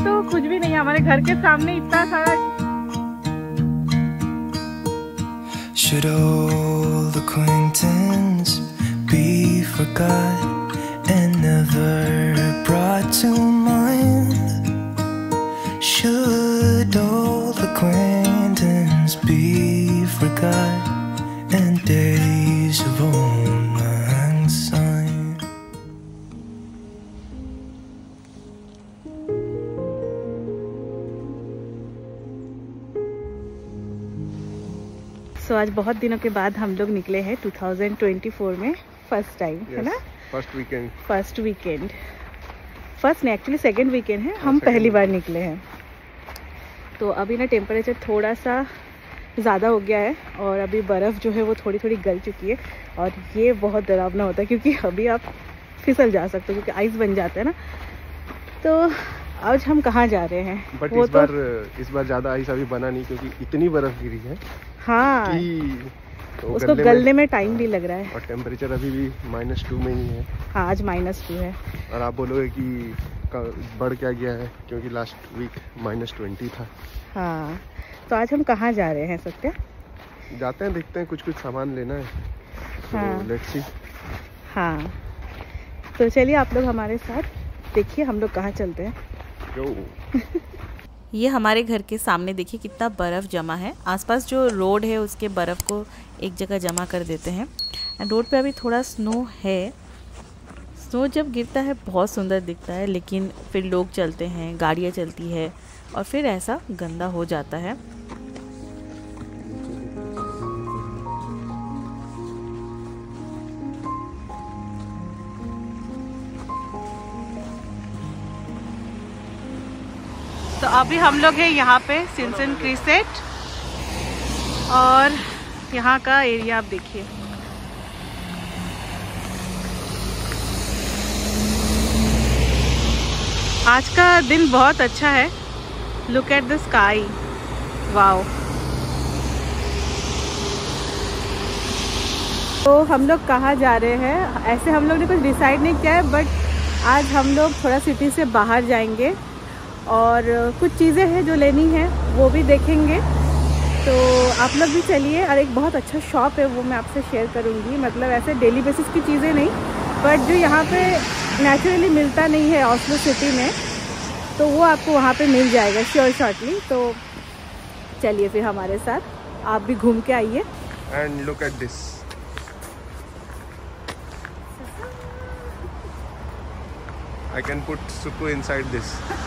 तो कुछ भी नहीं है, हमारे घर के सामने इतना सारा। Should old acquaintance be forgot and never brought to mind? Should old acquaintance be forgot and days of old lang syne? सो आज बहुत दिनों के बाद हम लोग निकले हैं 2024 में फर्स्ट टाइम, है ना? फर्स्ट वीकेंड फर्स्ट नहीं, एक्चुअली सेकंड वीकेंड है, हम पहली बार निकले हैं। तो अभी ना टेम्परेचर थोड़ा सा ज़्यादा हो गया है और अभी बर्फ़ जो है वो थोड़ी थोड़ी गल चुकी है और ये बहुत डरावना होता है क्योंकि अभी आप फिसल जा सकते हो क्योंकि आइस बन जाता है ना। तो आज हम कहाँ जा रहे हैं? बट वो इस बार ज़्यादा आइस अभी बना नहीं क्योंकि इतनी बर्फ़ गिरी है। हाँ, कि तो उसको गलने में टाइम भी लग रहा है। और टेम्परेचर अभी भी -2 में ही है। हाँ, आज -2 है। और आप बोलोगे कि बढ़ क्या गया है क्योंकि लास्ट वीक -20 था। हाँ, तो आज हम कहाँ जा रहे हैं सत्या? जाते हैं, देखते हैं, कुछ सामान लेना है। हाँ। Let's see. हाँ, तो चलिए आप लोग हमारे साथ देखिए हम लोग कहाँ चलते हैं। ये हमारे घर के सामने देखिए कितना बर्फ़ जमा है। आसपास जो रोड है उसके बर्फ़ को एक जगह जमा कर देते हैं। एंड रोड पे अभी थोड़ा स्नो है। स्नो जब गिरता है बहुत सुंदर दिखता है, लेकिन फिर लोग चलते हैं, गाड़ियाँ चलती है और फिर ऐसा गंदा हो जाता है। तो अभी हम लोग हैं यहाँ पे सिंसन क्रिसेट और यहाँ का एरिया आप देखिए। आज का दिन बहुत अच्छा है। Look at the sky, wow. तो हम लोग कहाँ जा रहे हैं? ऐसे हम लोग ने कुछ डिसाइड नहीं किया है, बट आज हम लोग थोड़ा सिटी से बाहर जाएंगे और कुछ चीज़ें हैं जो लेनी है वो भी देखेंगे। तो आप लोग भी चलिए। और एक बहुत अच्छा शॉप है, वो मैं आपसे शेयर करूँगी। मतलब ऐसे डेली बेसिस की चीज़ें नहीं, बट जो यहाँ पे नेचुरली मिलता नहीं है ऑस्लो सिटी में, तो वो आपको वहाँ पे मिल जाएगा श्योर शॉर्टली। तो चलिए फिर हमारे साथ, आप भी घूम के आइए। And look at this, I can put Suku inside this.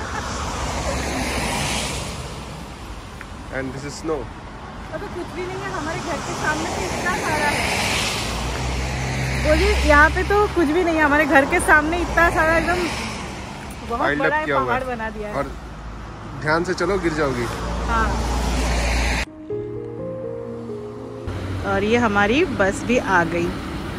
And this is snow. तो कुछ भी नहीं है, हमारे घर के सामने तो इतना सारा है। बोलिए, यहाँ पे तो कुछ भी नहीं है, हमारे घर के सामने इतना सारा एकदम बहुत बड़ा पहाड़ बना दिया है। और ध्यान से चलो, गिर जाओगी। हाँ। और ये हमारी बस भी आ गई।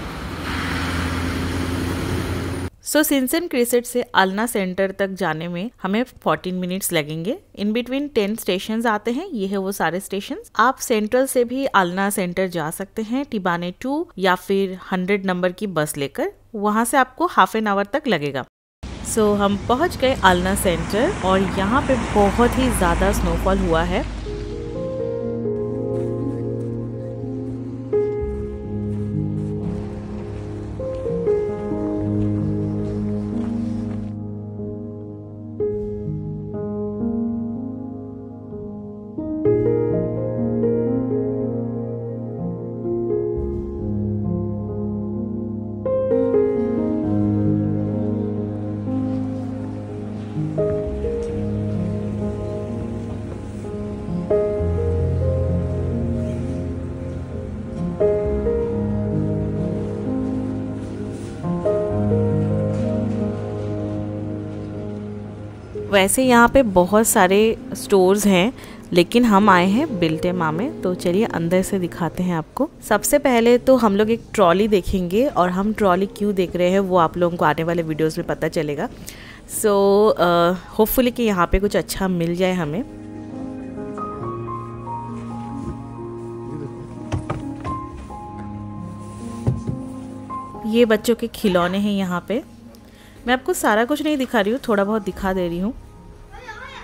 सो सिंसन क्रिसेट से आलना सेंटर तक जाने में हमें 14 मिनट्स लगेंगे। इन बिटवीन 10 स्टेशंस आते हैं, ये है वो सारे स्टेशंस। आप सेंट्रल से भी आलना सेंटर जा सकते हैं, टिबाने 2 या फिर 100 नंबर की बस लेकर। वहां से आपको हाफ एन आवर तक लगेगा। सो हम पहुंच गए आलना सेंटर और यहाँ पे बहुत ही ज्यादा स्नोफॉल हुआ है। वैसे यहाँ पे बहुत सारे स्टोर्स हैं, लेकिन हम आए हैं बिल्टेमा में। तो चलिए अंदर से दिखाते हैं आपको। सबसे पहले तो हम लोग एक ट्रॉली देखेंगे और हम ट्रॉली क्यों देख रहे हैं वो आप लोगों को आने वाले वीडियोस में पता चलेगा। सो होपफुली कि यहाँ पे कुछ अच्छा मिल जाए हमें। ये बच्चों के खिलौने हैं यहाँ पे। मैं आपको सारा कुछ नहीं दिखा रही हूँ, थोड़ा बहुत दिखा दे रही हूँ।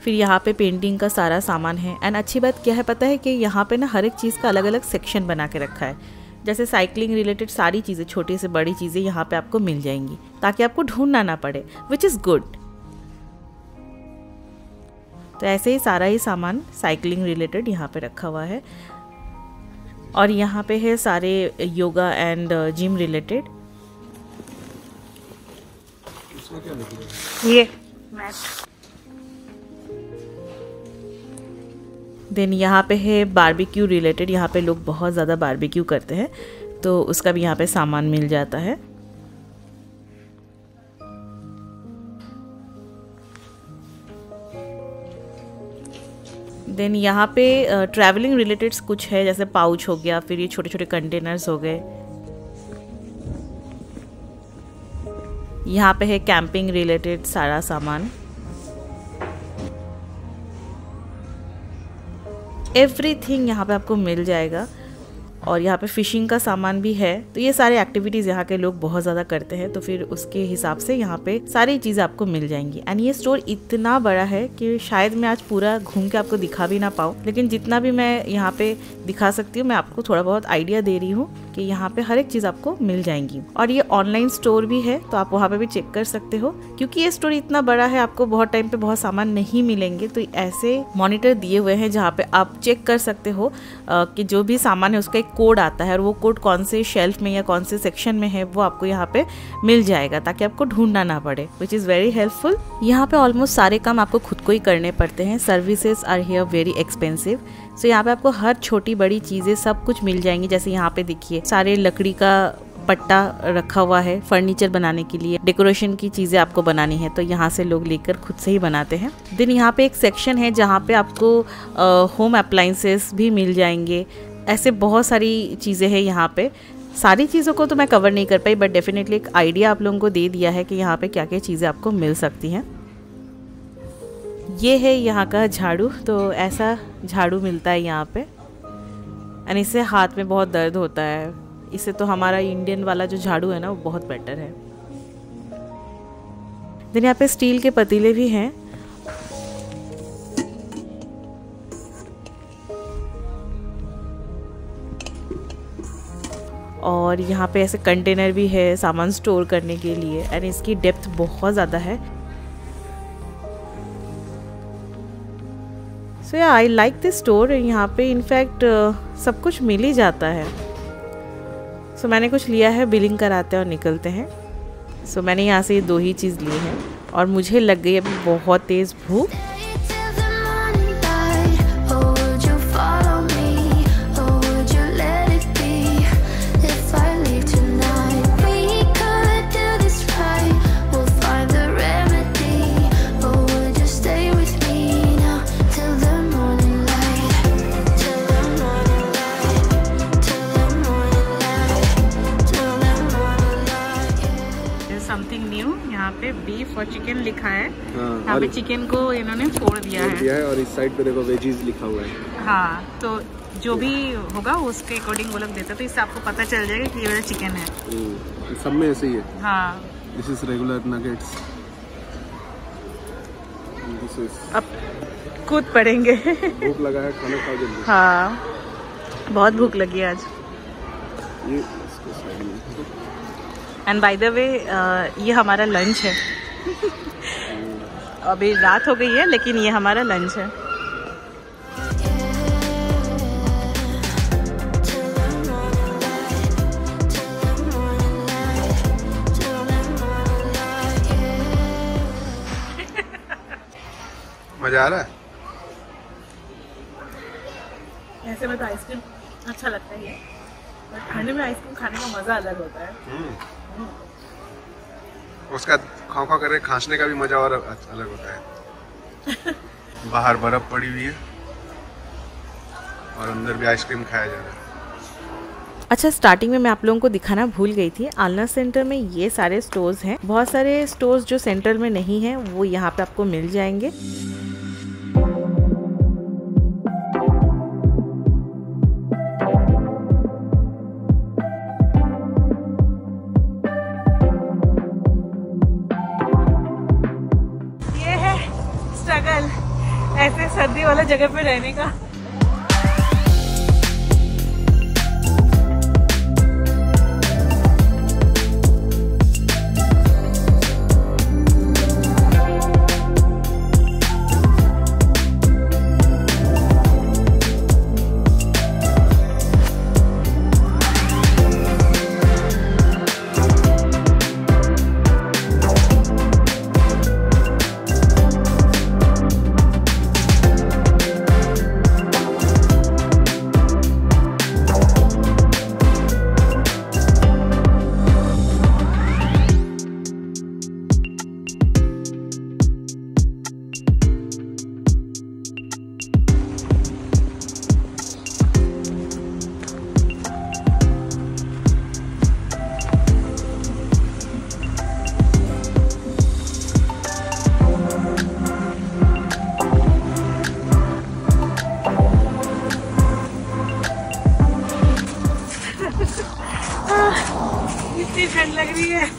फिर यहाँ पे पेंटिंग का सारा सामान है। एंड अच्छी बात क्या है पता है कि यहाँ पे ना हर एक चीज़ का अलग अलग सेक्शन बना के रखा है। जैसे साइकिलिंग रिलेटेड सारी चीज़ें, छोटी से बड़ी चीज़ें यहाँ पे आपको मिल जाएंगी ताकि आपको ढूंढना ना पड़े, विच इज़ गुड। तो ऐसे ही सारा ही सामान साइकिलिंग रिलेटेड यहाँ पे रखा हुआ है। और यहाँ पे है सारे योगा एंड जिम रिलेटेड। ये मैट। देन यहाँ पे है बारबेक्यू रिलेटेड। यहाँ पे लोग बहुत ज़्यादा बारबेक्यू करते हैं, तो उसका भी यहाँ पे सामान मिल जाता है। देन यहाँ पे ट्रैवलिंग रिलेटेड कुछ है, जैसे पाउच हो गया, फिर ये छोटे छोटे कंटेनर्स हो गए। यहाँ पे है कैंपिंग रिलेटेड सारा सामान। एवरीथिंग यहाँ पे आपको मिल जाएगा। और यहाँ पे फिशिंग का सामान भी है। तो ये सारे एक्टिविटीज़ यहाँ के लोग बहुत ज़्यादा करते हैं, तो फिर उसके हिसाब से यहाँ पे सारी चीज़ें आपको मिल जाएंगी। एंड ये स्टोर इतना बड़ा है कि शायद मैं आज पूरा घूम के आपको दिखा भी ना पाऊँ, लेकिन जितना भी मैं यहाँ पे दिखा सकती हूँ मैं आपको थोड़ा बहुत आइडिया दे रही हूँ कि यहाँ पे हर एक चीज़ आपको मिल जाएंगी। और ये ऑनलाइन स्टोर भी है, तो आप वहाँ पे भी चेक कर सकते हो। क्योंकि ये स्टोर इतना बड़ा है, आपको बहुत टाइम पे बहुत सामान नहीं मिलेंगे, तो ऐसे मॉनिटर दिए हुए हैं जहाँ पे आप चेक कर सकते हो कि जो भी सामान है उसका एक कोड आता है, और वो कोड कौन से शेल्फ में या कौन से सेक्शन में है वो आपको यहाँ पे मिल जाएगा, ताकि आपको ढूंढना ना पड़े, विच इज़ वेरी हेल्पफुल। यहाँ पे ऑलमोस्ट सारे काम आपको खुद को ही करने पड़ते हैं। Services are here very expensive. So यहाँ पे आपको हर छोटी बड़ी चीज़ें सब कुछ मिल जाएंगी। जैसे यहाँ पे देखिए सारे लकड़ी का पट्टा रखा हुआ है फर्नीचर बनाने के लिए, डेकोरेशन की चीज़ें आपको बनानी है तो यहाँ से लोग लेकर खुद से ही बनाते हैं। देन यहाँ पे एक सेक्शन है जहाँ पे आपको होम अप्लाइंसेस भी मिल जाएंगे। ऐसे बहुत सारी चीज़ें हैं यहाँ पे। सारी चीज़ों को तो मैं कवर नहीं कर पाई, बट डेफिनेटली एक आइडिया आप लोगों को दे दिया है कि यहाँ पे क्या क्या चीज़ें आपको मिल सकती हैं। ये है यहाँ का झाड़ू। तो ऐसा झाड़ू मिलता है यहाँ पे, एंड इससे हाथ में बहुत दर्द होता है। इससे तो हमारा इंडियन वाला जो झाड़ू है ना वो बहुत बेटर है। देन यहाँ पे स्टील के पतीले भी हैं। और यहाँ पे ऐसे कंटेनर भी है सामान स्टोर करने के लिए, एंड इसकी डेप्थ बहुत ज़्यादा है। सो या आई लाइक दिस स्टोर। यहाँ पे इनफैक्ट सब कुछ मिल ही जाता है। सो मैंने कुछ लिया है, बिलिंग कराते हैं और निकलते हैं। सो मैंने यहाँ से ये 2 ही चीज़ ली है, और मुझे लग गई अभी बहुत तेज़ भूख। Something new. यहाँ पे बीफ और चिकन लिखा है। यहाँ पे चिकन को इन्होंने फोड़ दिया है, और इस साइड पे देखो वेजीज लिखा हुआ है। हाँ, तो जो भी होगा उसके अकॉर्डिंग वो लोग देते हैं, तो इससे आपको पता चल जाएगा कि ये वाला चिकन है। सब में ऐसे ही है। हाँ, this is regular nuggets. This is अब कूद पड़ेंगे। भूख लगा है, खाना खाओ जल्दी। हाँ, बहुत भूख लगी है आज। ये एंड बाय द वे ये हमारा लंच है। अभी रात हो गई है, लेकिन ये हमारा लंच है। मजा आ रहा है। ऐसे में तो आइसक्रीम अच्छा लगता ही है, बट ठंड में आइसक्रीम खाने का मजा अलग होता है। उसका खाओ खाओ करे खांसने का भी मजा और अलग होता है। बाहर बर्फ पड़ी हुई है और अंदर भी आइसक्रीम खाया जा रहा है। अच्छा, स्टार्टिंग में मैं आप लोगों को दिखाना भूल गई थी। आलना सेंटर में ये सारे स्टोर्स हैं। बहुत सारे स्टोर्स जो सेंटर में नहीं है वो यहाँ पे आपको मिल जाएंगे। ये है स्ट्रगल ऐसे सर्दी वाला जगह पे रहने का। इतनी ठंड लग रही है।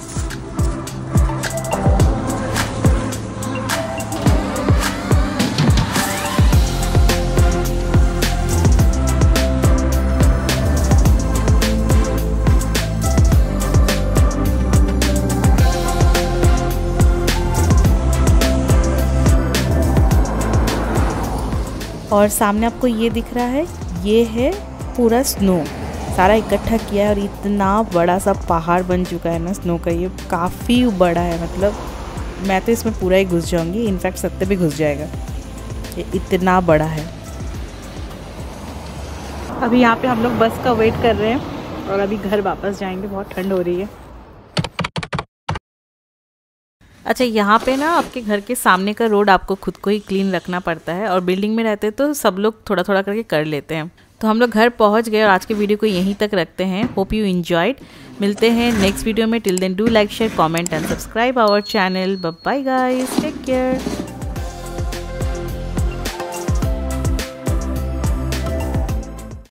और सामने आपको ये दिख रहा है, ये है पूरा स्नो, सारा इकट्ठा किया है और इतना बड़ा सा पहाड़ बन चुका है ना स्नो का। ये काफ़ी बड़ा है, मतलब मैं तो इसमें पूरा ही घुस जाऊंगी, इनफैक्ट सत्ते भी घुस जाएगा, ये इतना बड़ा है। अभी यहाँ पे हम लोग बस का वेट कर रहे हैं और अभी घर वापस जाएंगे, बहुत ठंड हो रही है। अच्छा, यहाँ पे ना आपके घर के सामने का रोड आपको खुद को ही क्लीन रखना पड़ता है, और बिल्डिंग में रहते तो सब लोग थोड़ा थोड़ा करके कर लेते हैं। तो हम लोग घर पहुँच गए और आज के वीडियो को यहीं तक रखते हैं। Hope you enjoyed. मिलते हैं नेक्स्ट वीडियो में। Till then do like, share, comment and subscribe our channel. Bye bye guys, take care.